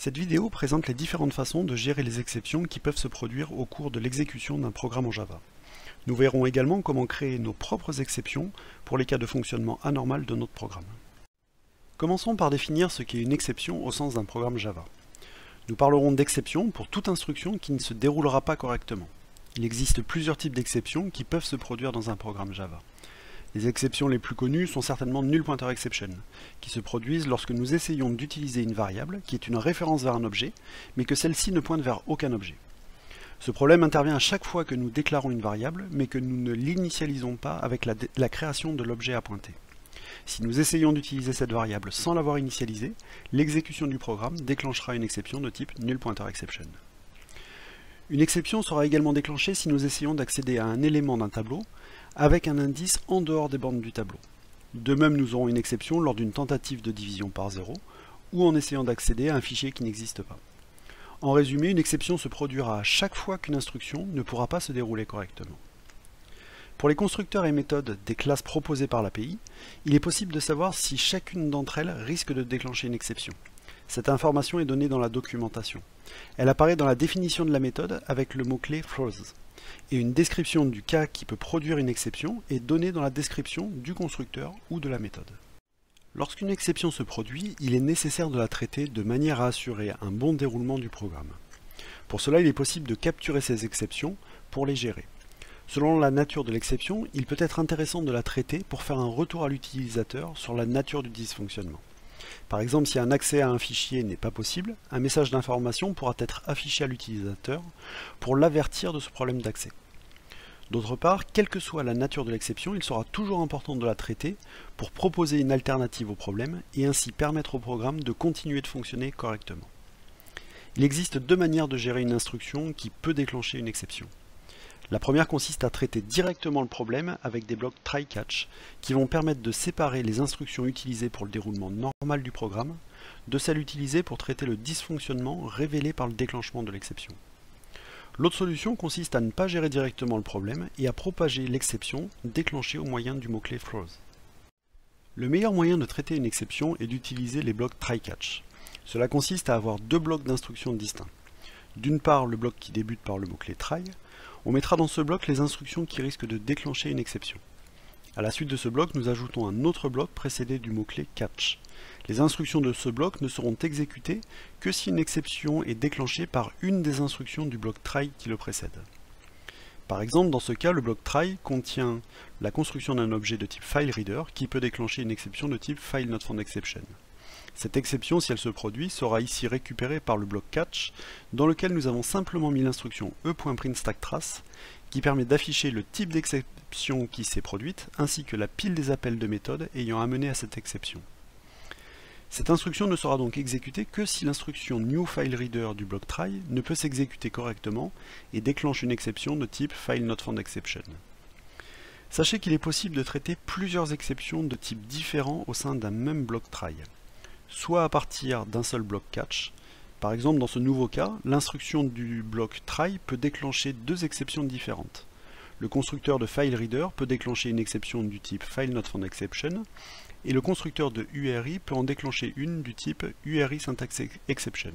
Cette vidéo présente les différentes façons de gérer les exceptions qui peuvent se produire au cours de l'exécution d'un programme en Java. Nous verrons également comment créer nos propres exceptions pour les cas de fonctionnement anormal de notre programme. Commençons par définir ce qu'est une exception au sens d'un programme Java. Nous parlerons d'exception pour toute instruction qui ne se déroulera pas correctement. Il existe plusieurs types d'exceptions qui peuvent se produire dans un programme Java. Les exceptions les plus connues sont certainement null pointer exception, qui se produisent lorsque nous essayons d'utiliser une variable qui est une référence vers un objet, mais que celle-ci ne pointe vers aucun objet. Ce problème intervient à chaque fois que nous déclarons une variable, mais que nous ne l'initialisons pas avec la création de l'objet à pointer. Si nous essayons d'utiliser cette variable sans l'avoir initialisée, l'exécution du programme déclenchera une exception de type null pointer exception. Une exception sera également déclenchée si nous essayons d'accéder à un élément d'un tableau avec un indice en dehors des bornes du tableau. De même, nous aurons une exception lors d'une tentative de division par 0 ou en essayant d'accéder à un fichier qui n'existe pas. En résumé, une exception se produira à chaque fois qu'une instruction ne pourra pas se dérouler correctement. Pour les constructeurs et méthodes des classes proposées par l'API, il est possible de savoir si chacune d'entre elles risque de déclencher une exception. Cette information est donnée dans la documentation. Elle apparaît dans la définition de la méthode avec le mot-clé throws. Et une description du cas qui peut produire une exception est donnée dans la description du constructeur ou de la méthode. Lorsqu'une exception se produit, il est nécessaire de la traiter de manière à assurer un bon déroulement du programme. Pour cela, il est possible de capturer ces exceptions pour les gérer. Selon la nature de l'exception, il peut être intéressant de la traiter pour faire un retour à l'utilisateur sur la nature du dysfonctionnement. Par exemple, si un accès à un fichier n'est pas possible, un message d'information pourra être affiché à l'utilisateur pour l'avertir de ce problème d'accès. D'autre part, quelle que soit la nature de l'exception, il sera toujours important de la traiter pour proposer une alternative au problème et ainsi permettre au programme de continuer de fonctionner correctement. Il existe deux manières de gérer une instruction qui peut déclencher une exception. La première consiste à traiter directement le problème avec des blocs try-catch qui vont permettre de séparer les instructions utilisées pour le déroulement normal du programme de celles utilisées pour traiter le dysfonctionnement révélé par le déclenchement de l'exception. L'autre solution consiste à ne pas gérer directement le problème et à propager l'exception déclenchée au moyen du mot-clé throws. Le meilleur moyen de traiter une exception est d'utiliser les blocs try-catch. Cela consiste à avoir deux blocs d'instructions distincts. D'une part, le bloc qui débute par le mot-clé try. On mettra dans ce bloc les instructions qui risquent de déclencher une exception. À la suite de ce bloc, nous ajoutons un autre bloc précédé du mot-clé catch. Les instructions de ce bloc ne seront exécutées que si une exception est déclenchée par une des instructions du bloc try qui le précède. Par exemple, dans ce cas, le bloc try contient la construction d'un objet de type fileReader qui peut déclencher une exception de type fileNotFoundException. Cette exception, si elle se produit, sera ici récupérée par le bloc catch, dans lequel nous avons simplement mis l'instruction e.printStackTrace, qui permet d'afficher le type d'exception qui s'est produite, ainsi que la pile des appels de méthode ayant amené à cette exception. Cette instruction ne sera donc exécutée que si l'instruction newFileReader du bloc try ne peut s'exécuter correctement et déclenche une exception de type fileNotFoundException. Sachez qu'il est possible de traiter plusieurs exceptions de types différents au sein d'un même bloc try. Soit à partir d'un seul bloc catch. Par exemple, dans ce nouveau cas, l'instruction du bloc try peut déclencher deux exceptions différentes. Le constructeur de fileReader peut déclencher une exception du type fileNotFoundException et le constructeur de URI peut en déclencher une du type URISyntaxException.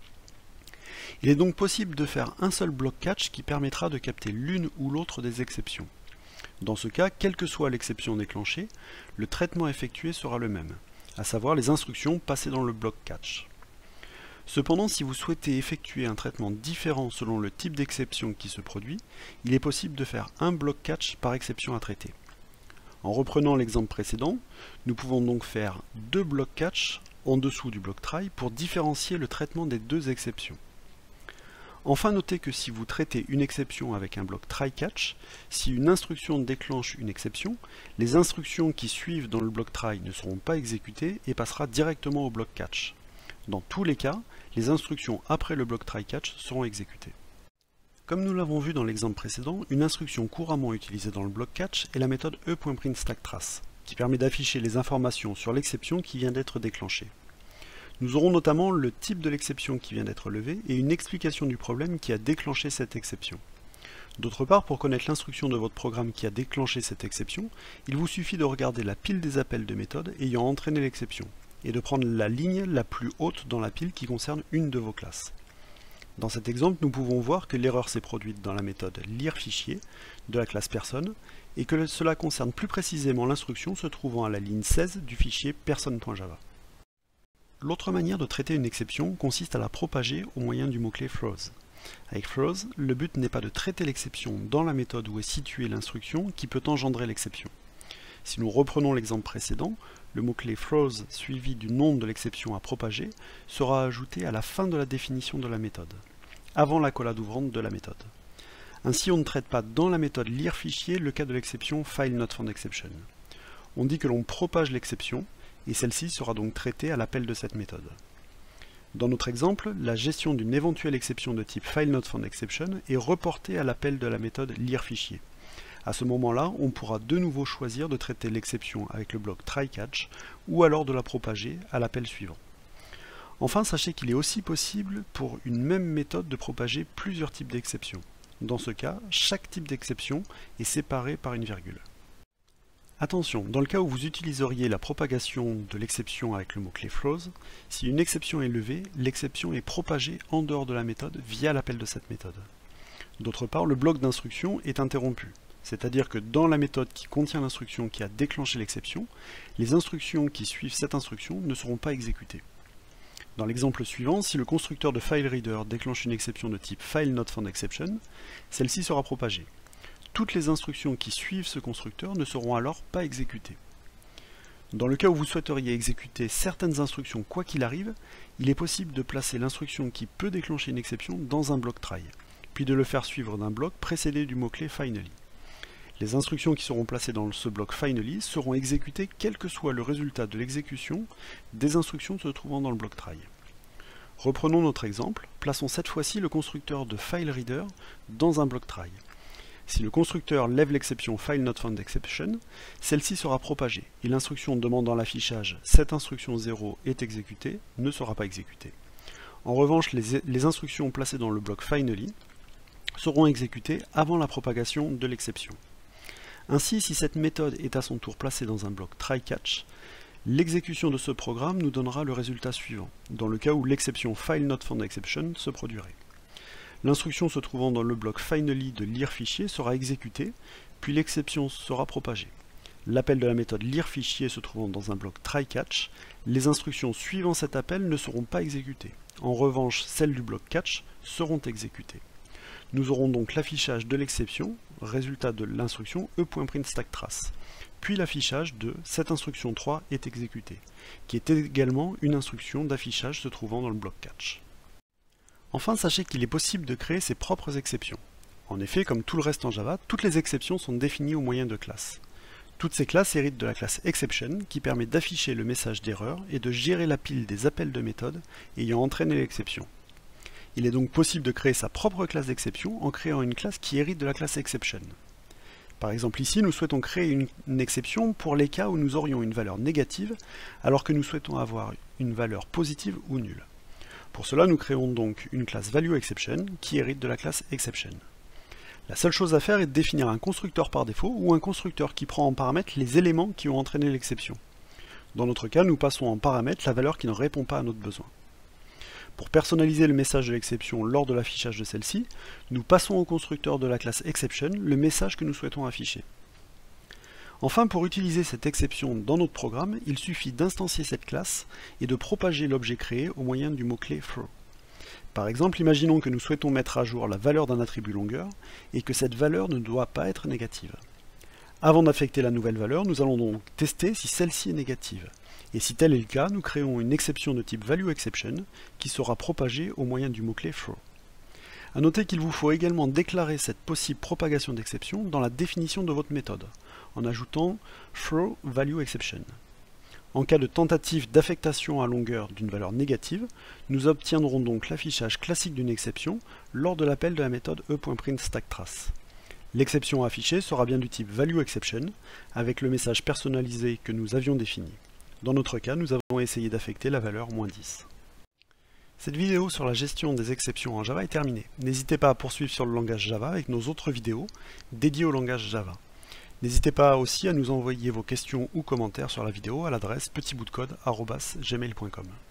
Il est donc possible de faire un seul bloc catch qui permettra de capter l'une ou l'autre des exceptions. Dans ce cas, quelle que soit l'exception déclenchée, le traitement effectué sera le même, à savoir les instructions passées dans le bloc catch. Cependant, si vous souhaitez effectuer un traitement différent selon le type d'exception qui se produit, il est possible de faire un bloc catch par exception à traiter. En reprenant l'exemple précédent, nous pouvons donc faire deux blocs catch en dessous du bloc try pour différencier le traitement des deux exceptions. Enfin, notez que si vous traitez une exception avec un bloc try-catch, si une instruction déclenche une exception, les instructions qui suivent dans le bloc try ne seront pas exécutées et passera directement au bloc catch. Dans tous les cas, les instructions après le bloc try-catch seront exécutées. Comme nous l'avons vu dans l'exemple précédent, une instruction couramment utilisée dans le bloc catch est la méthode e.printStackTrace, qui permet d'afficher les informations sur l'exception qui vient d'être déclenchée. Nous aurons notamment le type de l'exception qui vient d'être levée et une explication du problème qui a déclenché cette exception. D'autre part, pour connaître l'instruction de votre programme qui a déclenché cette exception, il vous suffit de regarder la pile des appels de méthode ayant entraîné l'exception. et de prendre la ligne la plus haute dans la pile qui concerne une de vos classes. Dans cet exemple, nous pouvons voir que l'erreur s'est produite dans la méthode lire fichier de la classe personne et que cela concerne plus précisément l'instruction se trouvant à la ligne 16 du fichier person.java. L'autre manière de traiter une exception consiste à la propager au moyen du mot-clé throws. Avec throws, le but n'est pas de traiter l'exception dans la méthode où est située l'instruction qui peut engendrer l'exception. Si nous reprenons l'exemple précédent, le mot-clé throws suivi du nom de l'exception à propager sera ajouté à la fin de la définition de la méthode, avant l'accolade ouvrante de la méthode. Ainsi, on ne traite pas dans la méthode lire fichier le cas de l'exception fileNotFoundException. On dit que l'on propage l'exception, et celle-ci sera donc traitée à l'appel de cette méthode. Dans notre exemple, la gestion d'une éventuelle exception de type fileNotFoundException est reportée à l'appel de la méthode lire fichier. À ce moment-là, on pourra de nouveau choisir de traiter l'exception avec le bloc try-catch ou alors de la propager à l'appel suivant. Enfin, sachez qu'il est aussi possible pour une même méthode de propager plusieurs types d'exceptions. Dans ce cas, chaque type d'exception est séparé par une virgule. Attention, dans le cas où vous utiliseriez la propagation de l'exception avec le mot-clé throws, si une exception est levée, l'exception est propagée en dehors de la méthode via l'appel de cette méthode. D'autre part, le bloc d'instruction est interrompu. C'est-à-dire que dans la méthode qui contient l'instruction qui a déclenché l'exception, les instructions qui suivent cette instruction ne seront pas exécutées. Dans l'exemple suivant, si le constructeur de FileReader déclenche une exception de type fileNotFoundException, celle-ci sera propagée. Toutes les instructions qui suivent ce constructeur ne seront alors pas exécutées. Dans le cas où vous souhaiteriez exécuter certaines instructions quoi qu'il arrive, il est possible de placer l'instruction qui peut déclencher une exception dans un bloc try, puis de le faire suivre d'un bloc précédé du mot-clé finally. Les instructions qui seront placées dans ce bloc finally seront exécutées quel que soit le résultat de l'exécution des instructions se trouvant dans le bloc try. Reprenons notre exemple, plaçons cette fois-ci le constructeur de FileReader dans un bloc try. Si le constructeur lève l'exception fileNotFoundException, celle-ci sera propagée et l'instruction demandant l'affichage « cette instruction 0 est exécutée » ne sera pas exécutée. En revanche, les instructions placées dans le bloc finally seront exécutées avant la propagation de l'exception. Ainsi, si cette méthode est à son tour placée dans un bloc try-catch, l'exécution de ce programme nous donnera le résultat suivant, dans le cas où l'exception fileNotFoundException se produirait. L'instruction se trouvant dans le bloc finally de lire fichier sera exécutée, puis l'exception sera propagée. L'appel de la méthode lire fichier se trouvant dans un bloc try-catch, les instructions suivant cet appel ne seront pas exécutées. En revanche, celles du bloc catch seront exécutées. Nous aurons donc l'affichage de l'exception, résultat de l'instruction e.printStackTrace, puis l'affichage de cette instruction 3 est exécutée, qui est également une instruction d'affichage se trouvant dans le bloc catch. Enfin, sachez qu'il est possible de créer ses propres exceptions. En effet, comme tout le reste en Java, toutes les exceptions sont définies au moyen de classes. Toutes ces classes héritent de la classe exception qui permet d'afficher le message d'erreur et de gérer la pile des appels de méthode ayant entraîné l'exception. Il est donc possible de créer sa propre classe d'exception en créant une classe qui hérite de la classe exception. Par exemple ici, nous souhaitons créer une exception pour les cas où nous aurions une valeur négative alors que nous souhaitons avoir une valeur positive ou nulle. Pour cela, nous créons donc une classe valueException qui hérite de la classe exception. La seule chose à faire est de définir un constructeur par défaut ou un constructeur qui prend en paramètre les éléments qui ont entraîné l'exception. Dans notre cas, nous passons en paramètre la valeur qui ne répond pas à notre besoin. Pour personnaliser le message de l'exception lors de l'affichage de celle-ci, nous passons au constructeur de la classe exception le message que nous souhaitons afficher. Enfin, pour utiliser cette exception dans notre programme, il suffit d'instancier cette classe et de propager l'objet créé au moyen du mot-clé throw. Par exemple, imaginons que nous souhaitons mettre à jour la valeur d'un attribut longueur et que cette valeur ne doit pas être négative. Avant d'affecter la nouvelle valeur, nous allons donc tester si celle-ci est négative. Et si tel est le cas, nous créons une exception de type valueException qui sera propagée au moyen du mot-clé throw. A noter qu'il vous faut également déclarer cette possible propagation d'exception dans la définition de votre méthode, en ajoutant throw valueException. En cas de tentative d'affectation à longueur d'une valeur négative, nous obtiendrons donc l'affichage classique d'une exception lors de l'appel de la méthode e.printStackTrace. L'exception affichée sera bien du type valueException, avec le message personnalisé que nous avions défini. Dans notre cas, nous avons essayé d'affecter la valeur -10. Cette vidéo sur la gestion des exceptions en Java est terminée. N'hésitez pas à poursuivre sur le langage Java avec nos autres vidéos dédiées au langage Java. N'hésitez pas aussi à nous envoyer vos questions ou commentaires sur la vidéo à l'adresse petitboutdecode@gmail.com.